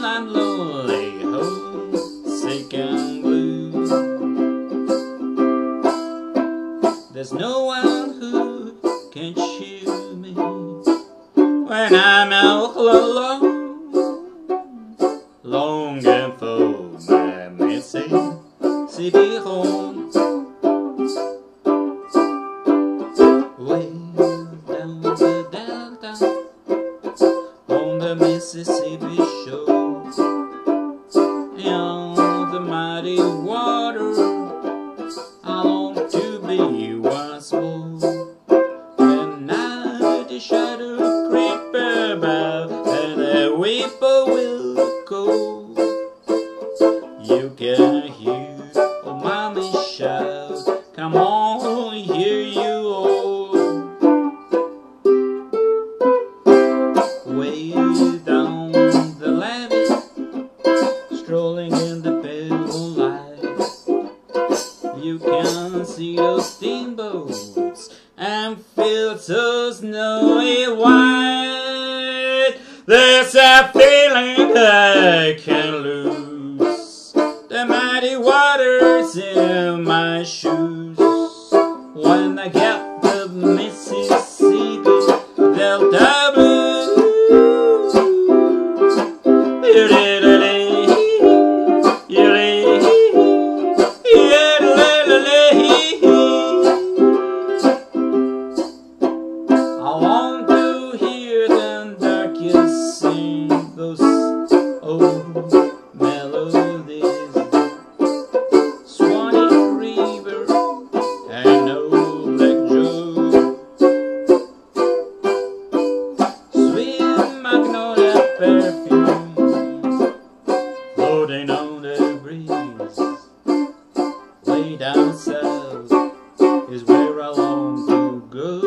I'm lonely, homesick and blue. There's no one who can cheer me when I'm all alone, longing for my Mississippi home. Way down the delta on the Mississippi shore, on the mighty water I long to be once more. When night the shadow creep about and the whippoorwill call, you can hear old mommy shout, come on, hear you all. Way down the levee, strolling in the pale moonlight, you can see those steamboats and feel so snowy white. There's a feeling I can lose the mighty waters in my shoes when I get the Mississippi Delta blues. I want to hear them darkies sing those old melodies, Swanee River and Old Lake Joe, sweet magnolia perfume floating on the breeze. Way down south is where I long to go.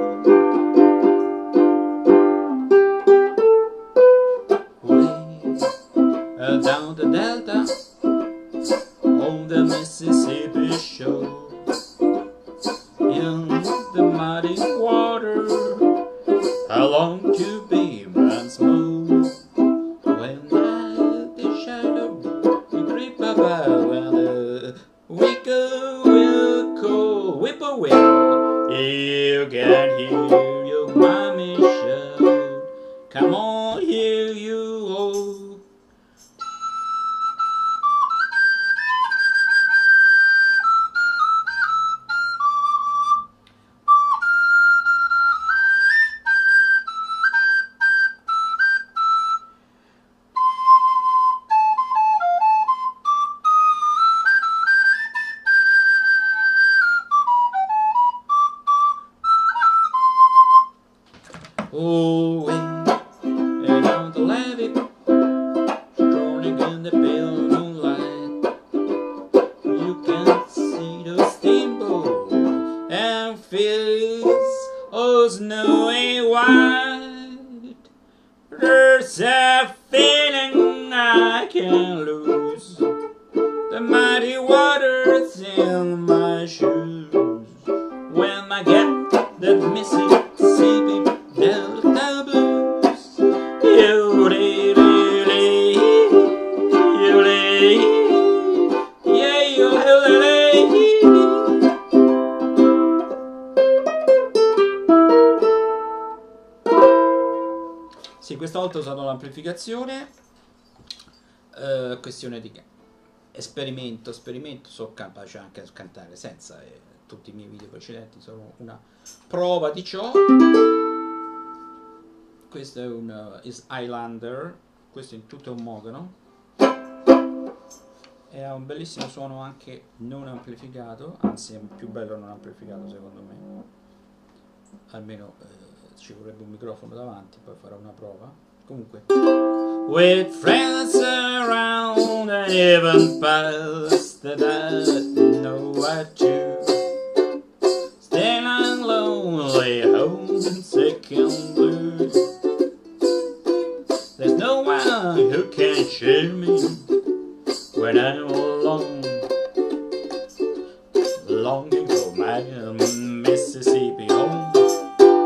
Down the delta on the Mississippi shore, in the muddy water I long to be once more. When night the shadow creep about and the whippoorwill, you can hear your mommy shout, come on, hear you all. Oh, way down the levee, strolling in the pale moonlight, you can see the steamboat and feel oh snowy white. There's a feeling I can lose the mighty waters in my shoes when I get the Mississippi Delta blues. Sì, questa volta ho usato l'amplificazione, questione di esperimento, so capace anche a cantare senza, tutti i miei video precedenti sono una prova di ciò. Questo è un Highlander, questo in tutto un mogono, e ha un bellissimo suono anche non amplificato, anzi è più bello non amplificato secondo me, almeno ci vorrebbe un microfono davanti, poi farò una prova. Comunque, with friends around and even past that I know what to, still I'm lonely, homesick and blue. There's no one who can cheer me when I'm alone, longing for my Mississippi home.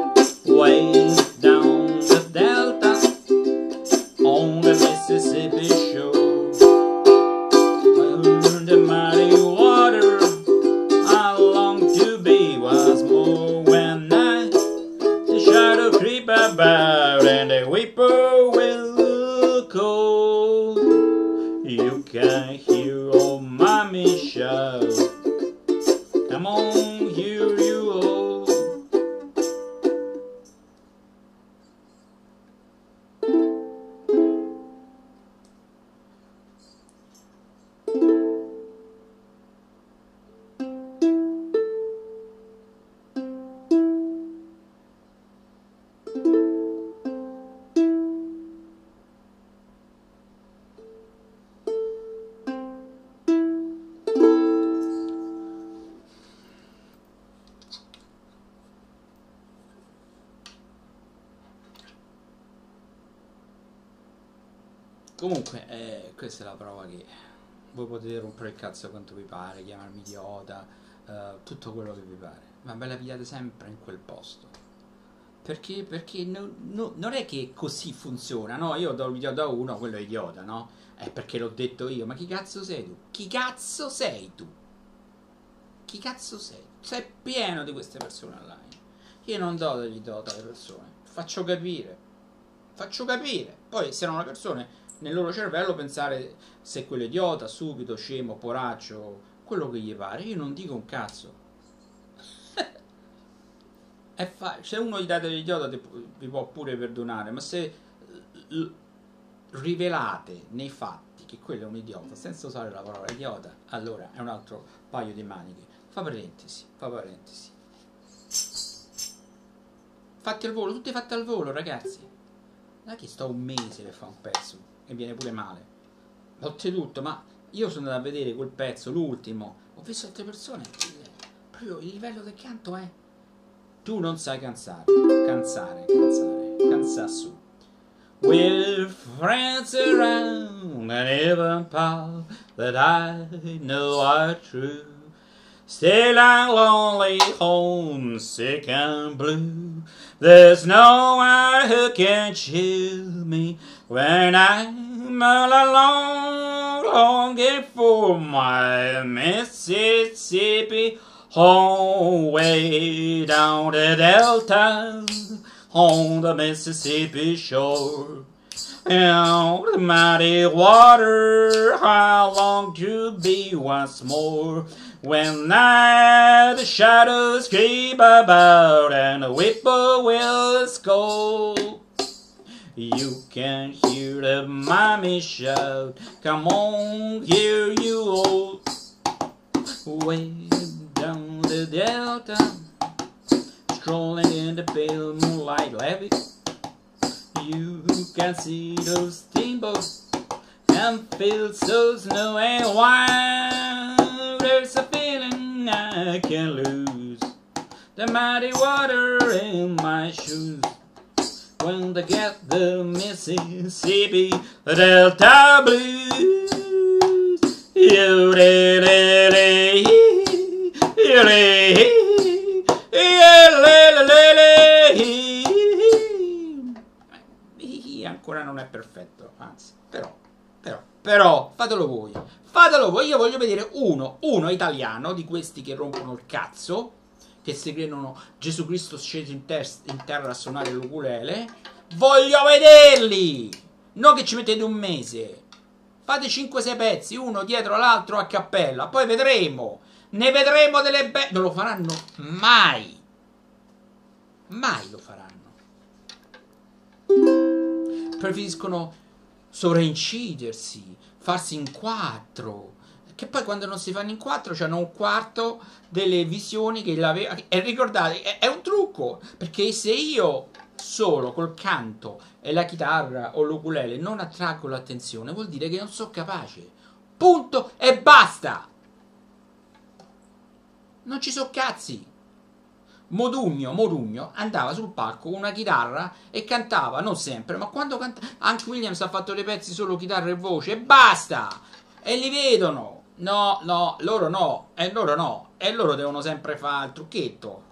Way down the delta on the Mississippi Comunque, questa è la prova che voi potete rompere il cazzo quanto vi pare, chiamarmi idiota, tutto quello che vi pare, ma ve la pigliate sempre in quel posto. Perché? Perché non è che così funziona, no? Io do l'idiota a uno, quello è idiota, no? È perché l'ho detto io, ma chi cazzo sei tu? Chi cazzo sei tu? Chi cazzo sei? Sei pieno di queste persone online. Io non do dell'idiota alle persone, faccio capire. Faccio capire. Poi se erano le persone nel loro cervello pensare se quello è idiota, stupido, scemo, poraccio, quello che gli pare. Io non dico un cazzo. Se uno gli dà dell'idiota vi può pure perdonare, ma se rivelate nei fatti che quello è un idiota senza usare la parola idiota, allora è un altro paio di maniche. Fa parentesi, fa parentesi. Fatti al volo, tutti fatti al volo, ragazzi. Non è che sto un mese per fare un pezzo e viene pure male. Oltretutto, ma io sono andato a vedere quel pezzo, l'ultimo, ho visto altre persone, proprio il livello del canto è... Tu non sai cansare su. With friends around and even pal that I know are true. Still I'm lonely, homesick and blue. There's no one who can chill me when I'm all alone, longing for my Mississippi home, way down the Delta, on the Mississippi shore. And the mighty water, how long to be once more? When night the shadows creep about and the whippoorwills go, you can hear the mommy shout, come on, hear you all. Way down the Delta, strolling in the pale moonlight levee, you can see those steamboats and feel so snow and white. There's a feeling I can't lose, the mighty water in my shoes. When they get the Mississippi Delta blues, ancora non è perfetto, anzi, però, fatelo voi, io voglio vedere uno italiano di questi che rompono il cazzo, che si credono Gesù Cristo sceso in terra a suonare l'ukulele, voglio vederli, non che ci mettete un mese, fate 5-6 pezzi, uno dietro l'altro a cappella, poi vedremo, ne vedremo delle belle, non lo faranno mai lo faranno. Preferiscono sovraincidersi, farsi in 4, che poi quando non si fanno in 4 c'hanno un quarto delle visioni che l'aveva. E ricordate, è un trucco, perché se io solo col canto e la chitarra o l'ukulele non attraggo l'attenzione, vuol dire che non sono capace, punto e basta, non ci so cazzi. Modugno andava sul palco con una chitarra e cantava, non sempre, ma quando cantava, Hank Williams ha fatto dei pezzi solo chitarra e voce e basta, e li vedono, loro no, e loro devono sempre fare il trucchetto.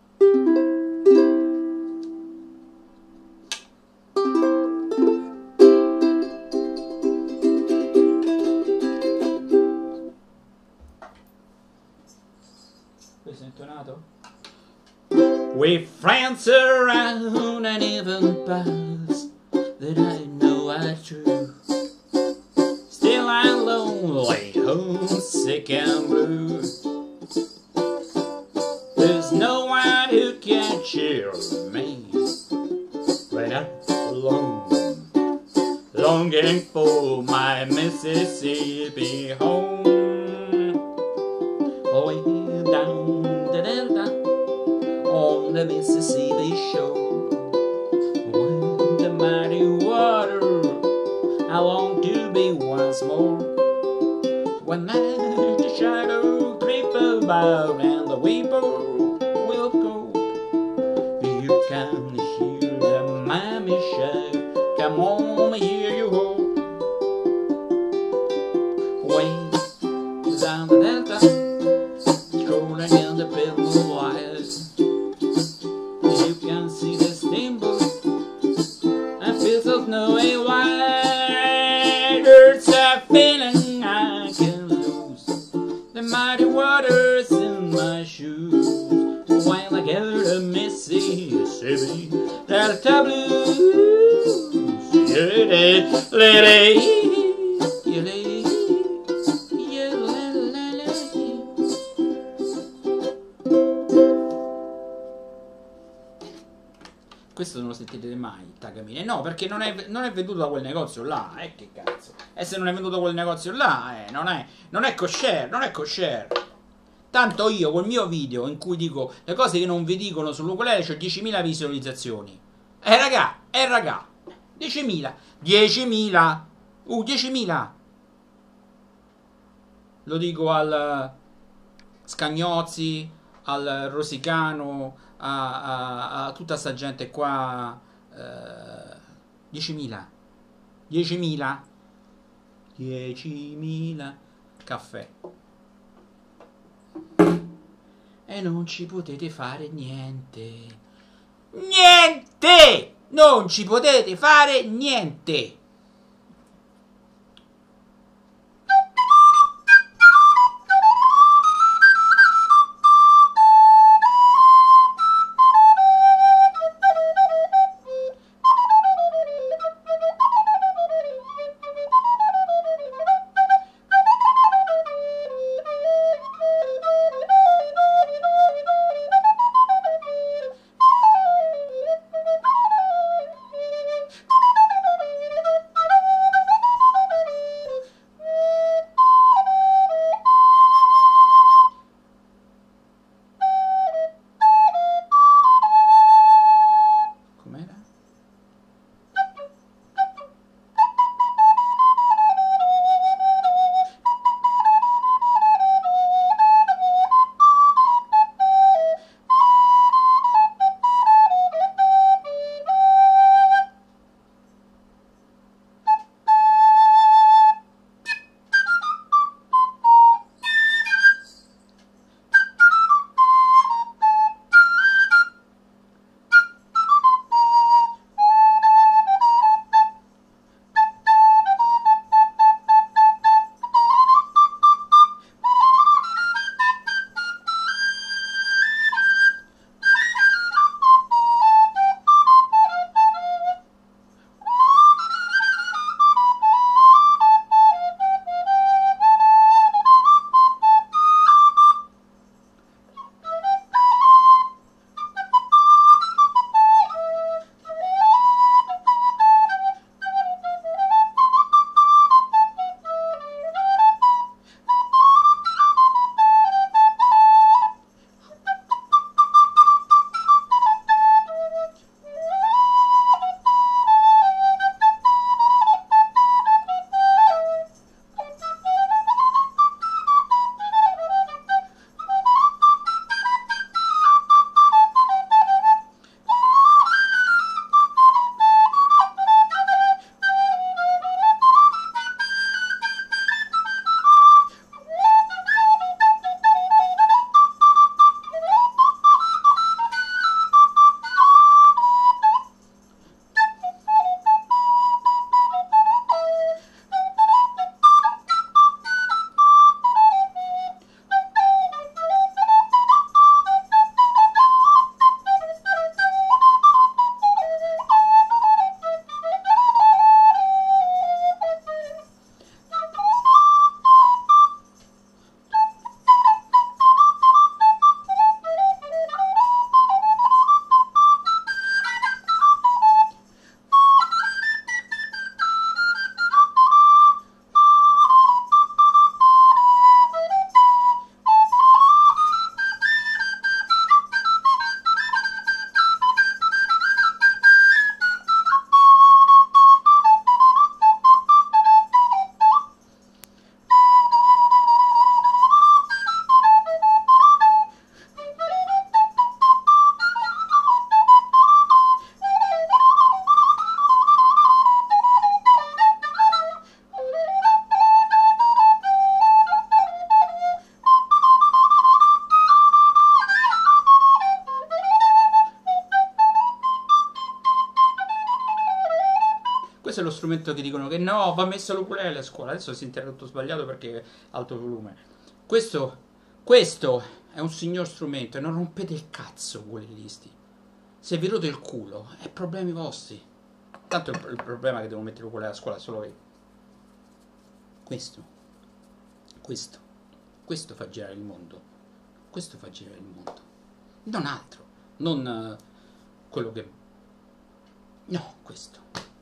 Questo è intonato? With friends around and even pals that I know are true, still I'm lonely, homesick and blue. There's no one who can cheer me when I'm alone, longing for my Mississippi home. Way down the Delta, on the Mississippi shore, when the mighty water, I long to be once more. When the shadow creep about and the whippoorwill will go, you can hear the mammy shout, come on, here you go. that feeling I can lose the mighty waters in my shoes while I gather the Mississippi Delta blues. Questo non lo sentirete mai, Takamine. No, perché non è venduto da quel negozio là. Che cazzo. E se non è venduto da quel negozio là, non è kosher, non è kosher. Tanto io col mio video in cui dico le cose che non vi dicono sull'ukulele ho 10.000 visualizzazioni. Raga, 10.000. 10.000. 10.000. Lo dico al Scagnozzi, al Rosicano, a tutta sta gente qua. 10.000. 10.000. 10.000 caffè. E non ci potete fare niente. Niente! Non ci potete fare niente. questo è lo strumento che dicono che no, va messo l'ukulele a scuola. Adesso si è interrotto sbagliato perché è alto volume. Questo è un signor strumento e non rompete il cazzo, ukulelisti. Se vi rode il culo, è problemi vostri. Tanto il problema è che devo mettere l'ukulele a scuola è solo io. Questo fa girare il mondo. Questo fa girare il mondo. Non altro. Non quello che... No, questo.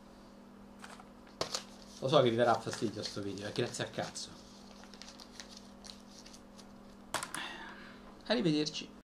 Lo so che vi darà fastidio sto video, grazie al cazzo. Arrivederci.